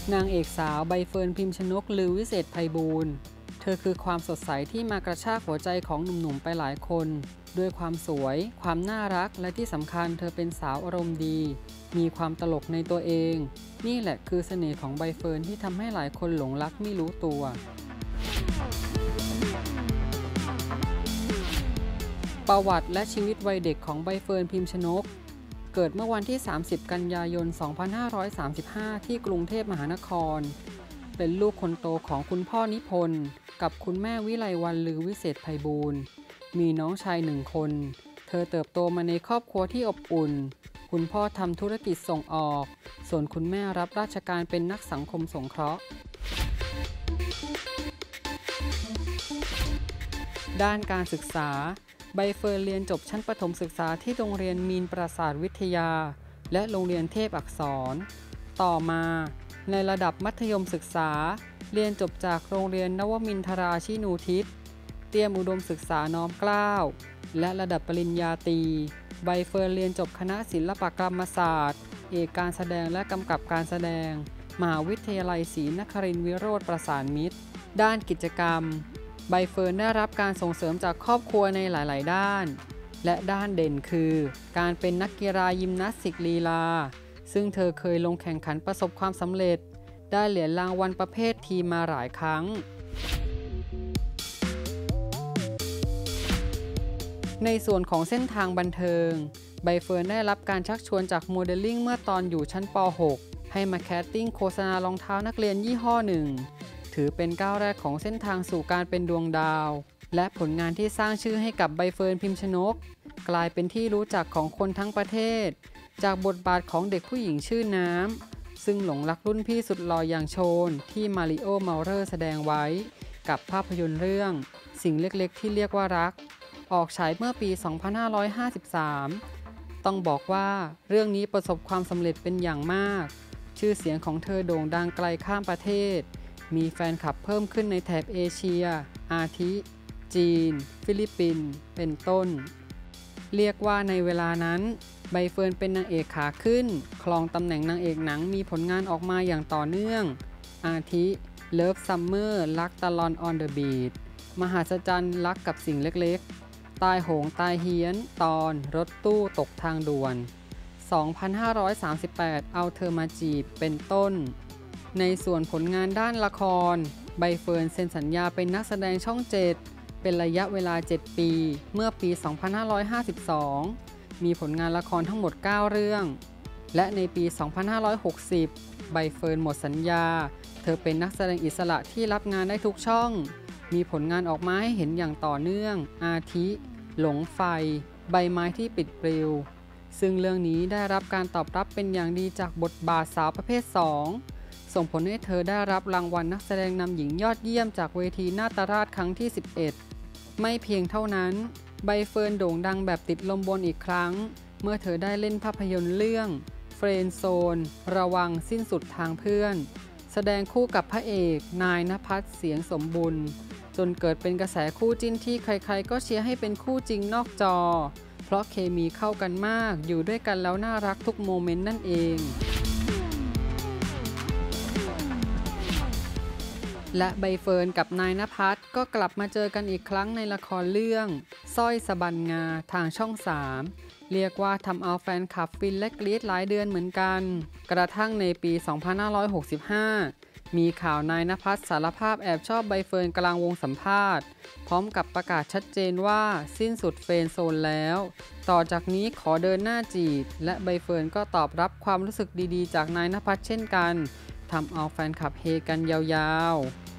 นางเอกสาวใบเฟิร์น พิมชนก ลือวิเศษไพบูลย์เธอคือความสดใสที่มากระชากหัวใจของหนุ่มๆไปหลายคนด้วยความสวยความน่ารักและที่สำคัญเธอเป็นสาวอารมณ์ดีมีความตลกในตัวเองนี่แหละคือเสน่ห์ของใบเฟิร์นที่ทำให้หลายคนหลงรักไม่รู้ตัวประวัติและชีวิตวัยเด็กของใบเฟิร์น พิมชนกเกิดเมื่อวันที่ 30 กันยายน 2535 ที่กรุงเทพมหานครเป็นลูกคนโตของคุณพ่อนิพนธ์กับคุณแม่วิไลวรรณ ลือวิเศษไพบูลย์มีน้องชาย1 คนเธอเติบโตมาในครอบครัวที่อบอุ่นคุณพ่อทำธุรกิจส่งออกส่วนคุณแม่รับราชการเป็นนักสังคมสงเคราะห์ด้านการศึกษาใบเฟิร์นเรียนจบชั้นประถมศึกษาที่โรงเรียนมีนปราสาทวิทยาและโรงเรียนเทพอักษรต่อมาในระดับมัธยมศึกษาเรียนจบจากโรงเรียนนวมินทราชินูทิศเตรียมอุดมศึกษาน้อมเกล้าและระดับปริญญาตรีใบเฟิร์นเรียนจบคณะศิลปกรรมศาสตร์เอกการแสดงและกำกับการแสดงมหาวิทยาลัยศรีนครินทรวิโรธประสานมิตรด้านกิจกรรมใบเฟิร์นได้รับการส่งเสริมจากครอบครัวในหลายๆด้านและด้านเด่นคือการเป็นนักกีฬายิมนาสติกลีลาซึ่งเธอเคยลงแข่งขันประสบความสำเร็จได้เหรียญรางวัลประเภททีมมาหลายครั้งในส่วนของเส้นทางบันเทิงใบเฟิร์นได้รับการชักชวนจากโมเดลลิ่งเมื่อตอนอยู่ชั้นป .6 ให้มาแคสติ้งโฆษณารองเท้านักเรียนยี่ห้อหนึ่งถือเป็นก้าวแรกของเส้นทางสู่การเป็นดวงดาวและผลงานที่สร้างชื่อให้กับใบเฟิร์น พิมชนกกลายเป็นที่รู้จักของคนทั้งประเทศจากบทบาทของเด็กผู้หญิงชื่อน้ำซึ่งหลงรักรุ่นพี่สุดหล่ออย่างโชนที่มาริโอ เมาเลอร์แสดงไว้กับภาพยนตร์เรื่องสิ่งเล็กๆที่เรียกว่ารักออกฉายเมื่อปี 2553 ต้องบอกว่าเรื่องนี้ประสบความสำเร็จเป็นอย่างมากชื่อเสียงของเธอโด่งดังไกลข้ามประเทศมีแฟนคลับเพิ่มขึ้นในแถบเอเชียอาทิจีนฟิลิปปินส์เป็นต้นเรียกว่าในเวลานั้นใบเฟิร์นเป็นนางเอกขาขึ้นครองตำแหน่งนางเอกหนังมีผลงานออกมาอย่างต่อเนื่องอาทิเลิฟซัมเมอร์รักตะลอนออนเดอะบีชมหัศจรรย์รักกับสิ่งเล็กๆตายโหงตายเฮี้ยนตอนรถตู้ตกทางด่วน 2538 เอาเธอมาจีบเป็นต้นในส่วนผลงานด้านละครใบเฟิร์นเซ็นสัญญาเป็นนักแสดงช่อง 7เป็นระยะเวลา 7 ปีเมื่อปี 2552 มีผลงานละครทั้งหมด 9 เรื่องและในปี 2560 ใบเฟิร์นหมดสัญญาเธอเป็นนักแสดงอิสระที่รับงานได้ทุกช่องมีผลงานออกมาให้เห็นอย่างต่อเนื่องอาทิหลงไฟใบไม้ที่ปิดปลิวซึ่งเรื่องนี้ได้รับการตอบรับเป็นอย่างดีจากบทบาทสาวประเภท 2ส่งผลให้เธอได้รับรางวัลนักแสดงนำหญิงยอดเยี่ยมจากเวทีนาตราชครั้งที่ 11ไม่เพียงเท่านั้นใบเฟิร์นโด่งดังแบบติดลมบนอีกครั้งเมื่อเธอได้เล่นภาพยนตร์เรื่องเฟรนด์โซนระวังสิ้นสุดทางเพื่อนแสดงคู่กับพระเอกนายณภัทร เสียงสมบุญจนเกิดเป็นกระแสคู่จิ้นที่ใครๆก็เชียร์ให้เป็นคู่จริงนอกจอเพราะเคมีเข้ากันมากอยู่ด้วยกันแล้วน่ารักทุกโมเมนต์นั่นเองและใบเฟิร์นกับนายณภัทรก็กลับมาเจอกันอีกครั้งในละครเรื่องสร้อยสะบันงาทางช่อง 3เรียกว่าทำเอาแฟนคลับฟินและกรี๊ดหลายเดือนเหมือนกันกระทั่งในปี 2565 มีข่าวนายณภัทรสารภาพแอบชอบใบเฟิร์นกลางวงสัมภาษณ์พร้อมกับประกาศชัดเจนว่าสิ้นสุดเฟรนด์โซนแล้วต่อจากนี้ขอเดินหน้าจีบและใบเฟิร์นก็ตอบรับความรู้สึกดีๆจากนายณภัทรเช่นกันทำเอาแฟนคลับเฮกันยาวๆ